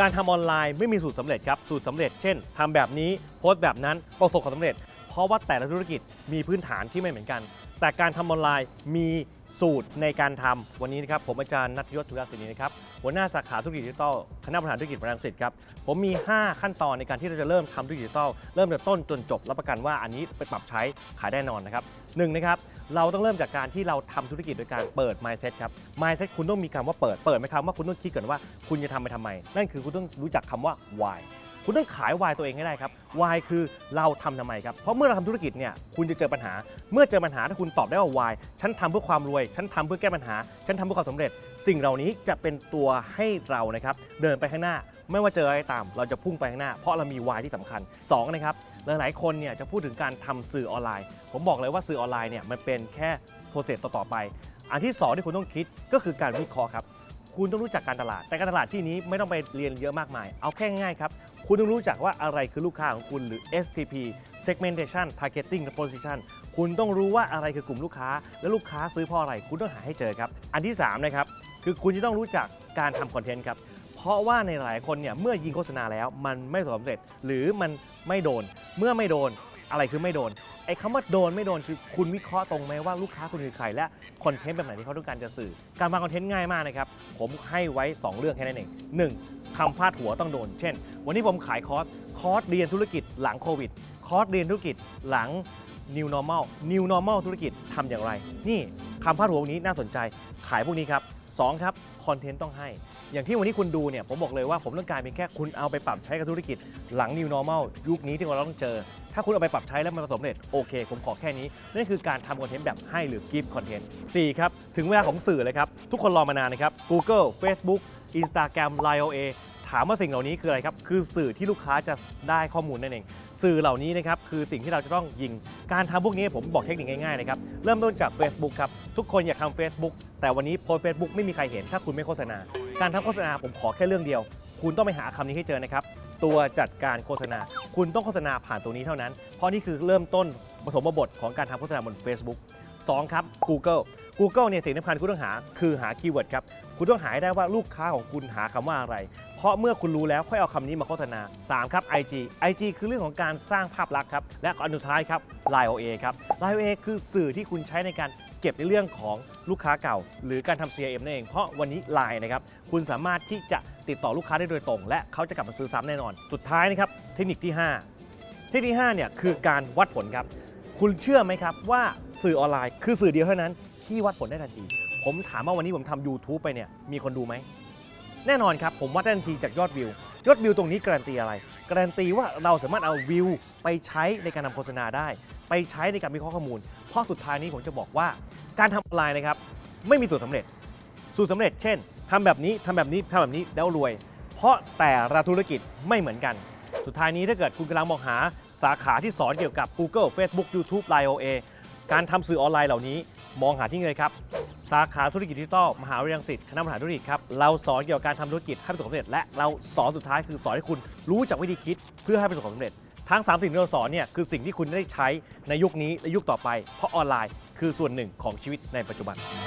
การทำออนไลน์ไม่มีสูตรสำเร็จครับสูตรสำเร็จเช่นทำแบบนี้โพสต์แบบนั้นประสบความสำเร็จเพราะว่าแต่ละธุรกิจมีพื้นฐานที่ไม่เหมือนกันแต่การทำออนไลน์มีสูตรในการทำวันนี้นะครับผมอาจารย์ณัฐยศ ธุรศิรินะครับหัวหน้าสาขาธุรกิจดิจิทัลคณะบริหารธุรกิจรังสิตครับผมมี5ขั้นตอนในการที่เราจะเริ่มทำธุรกิจดิจิทัลเริ่มจากต้นจนจบรับประกันว่าอันนี้ไปปรับใช้ขายแน่นอนนะครับ1นะครับเราต้องเริ่มจากการที่เราทำธุรกิจโดยการเปิด mindset ครับ mindset คุณต้องมีคำว่าเปิดไหมครับว่าคุณต้องคิดก่อนว่าคุณจะทำไปทำไมนั่นคือคุณต้องรู้จักคำว่า why คุณต้องขาย why ตัวเองให้ได้ครับ why คือเราทำไมครับเพราะเมื่อเราทำธุรกิจเนี่ยคุณจะเจอปัญหาเมื่อเจอปัญหาถ้าคุณตอบได้ว่า why ฉันทำเพื่อความรวยฉันทำเพื่อแก้ปัญหาฉันทำเพื่อความสำเร็จสิ่งเหล่านี้จะเป็นตัวให้เรานะครับเดินไปข้างหน้าไม่ว่าเจออะไรตามเราจะพุ่งไปข้างหน้าเพราะเรามี why ที่สำคัญ2นะครับหลายๆคนเนี่ยจะพูดถึงการทำสื่อออนไลน์ผมบอกเลยว่าสื่อออนไลน์เนี่ยมันเป็นแค่โปรเซสต่อไปอันที่2ที่คุณต้องคิดก็คือการวิเคราะห์ครับคุณต้องรู้จักการตลาดแต่การตลาดที่นี้ไม่ต้องไปเรียนเยอะมากมายเอาแค่ง่ายๆครับคุณต้องรู้จักว่าอะไรคือลูกค้าของคุณหรือ STP Segmentation Targeting และ Position คุณต้องรู้ว่าอะไรคือกลุ่มลูกค้าและลูกค้าซื้อเพราะอะไรคุณต้องหาให้เจอครับอันที่3นะครับคือคุณจะต้องรู้จักการทำคอนเทนต์ครับเพราะว่าในหลายคนเนี่ยเมื่อยิงโฆษณาแล้วมันไม่สำเร็จหรือมันไม่โดนเมื่อไม่โดนอะไรคือไม่โดนไอ้คำว่าโดนไม่โดนคือคุณวิเคราะห์ตรงไหมว่าลูกค้าคุณคือใครและคอนเทนต์แบบไหนที่เขาต้องการจะสื่อการวางคอนเทนต์ง่ายมากนะครับผมให้ไว้2เรื่องแค่นั้นเอง1คำพาดหัวต้องโดนเช่นวันนี้ผมขายคอร์สเรียนธุรกิจหลังโควิดคอร์สเรียนธุรกิจหลัง New Normal ธุรกิจทำอย่างไรนี่คำพาดหัวพวกนี้น่าสนใจขายพวกนี้ครับ2ครับคอนเทนต์ต้องให้อย่างที่วันนี้คุณดูเนี่ยผมบอกเลยว่าผมต้องการเป็นแค่คุณเอาไปปรับใช้กับธุรกิจหลัง New Normal ยุคนี้ที่เราต้องเจอถ้าคุณเอาไปปรับใช้แล้วมันประสบผลโอเคผมขอแค่นี้นั่นคือการทำคอนเทนต์แบบให้หรือ Give Content 4ครับถึงเวลาของสื่อเลยครับทุกคนรอมานานนะครับ Google Facebook Instagram Line OA ถามว่าสิ่งเหล่านี้คืออะไรครับคือสื่อที่ลูกค้าจะได้ข้อมูลนั่นเองสื่อเหล่านี้นะครับคือสิ่งที่เราจะต้องยิงการทำพวกนี้ผมบอกเทคนิคง่ายๆนะครับเริ่มต้นจาก Facebook ครับทุกคนอยากทำ Facebook แต่วันนี้โพสต์ Facebook ไม่มีใครเห็นถ้าคุณไม่โฆษณาการทำโฆษณาผมขอแค่เรื่องเดียวคุณต้องไปหาคำนี้ให้เจอนะครับตัวจัดการโฆษณาคุณต้องโฆษณาผ่านตัวนี้เท่านั้นเพราะนี่คือเริ่มต้นผสมบทของการทำโฆษณาบน Facebook 2ครับ Google เนี่ยสิ่งสำคัญคุณต้องหาคือหาคีย์เวิร์ดครับคุณต้องหาให้ได้ว่าลูกค้าของคุณหาคำว่าอะไรเพราะเมื่อคุณรู้แล้วค่อยเอาคำนี้มาโฆษณา3ครับ IG คือเรื่องของการสร้างภาพลักษณ์ครับและอันสุดท้ายครับ Line OA ครับ Line OA คือสื่อที่คุณใช้ในการเก็บในเรื่องของลูกค้าเก่าหรือการทำ CRM นั่นเองเพราะวันนี้ Line นะครับคุณสามารถที่จะติดต่อลูกค้าได้โดยตรงและเขาจะกลับมาซื้อซ้ำแน่นอนสุดท้ายนะครับเทคนิคที่5เนี่ยคือการวัดผลครับคุณเชื่อไหมครับว่าสื่อออนไลน์คือสื่อเดียวเท่านั้นที่วัดผลได้ทันทีผมถามว่าวันนี้ผมทำ YouTube ไปเนี่ยมีคนดูไหมแน่นอนครับผมวัดได้ทันทีจากยอดวิวตรงนี้การันตีอะไรการันตีว่าเราสามารถเอาวิวไปใช้ในการทำโฆษณาได้ไปใช้ในการวิเคราะห์ข้อมูลเพราะสุดท้ายนี้ผมจะบอกว่าการทำออนไลน์นะครับไม่มีสูตรสำเร็จเช่นทำแบบนี้แล้วรวยเพราะแต่ละธุรกิจไม่เหมือนกันสุดท้ายนี้ถ้าเกิดคุณกำลังมองหาสาขาที่สอนเกี่ยวกับ Google Facebook YouTube Line OA การทำสื่อออนไลน์เหล่านี้มองหาที่นี่เลยครับสาขาธุรกิจดิจิทัลมหาวิทยาลัยรังสิตคณะบริหารธุรกิจครับเราสอนเกี่ยวกับการทำธุรกิจให้ประสบความสำเร็จและเราสอนสุดท้ายคือสอนให้คุณรู้จักวิธีคิดเพื่อให้ประสบความสำเร็จทั้ง3สิ่งที่เราสอนเนี่ยคือสิ่งที่คุณได้ใช้ในยุคนี้และยุคต่อไปเพราะออนไลน์คือส่วนหนึ่งของชีวิตในปัจจุบัน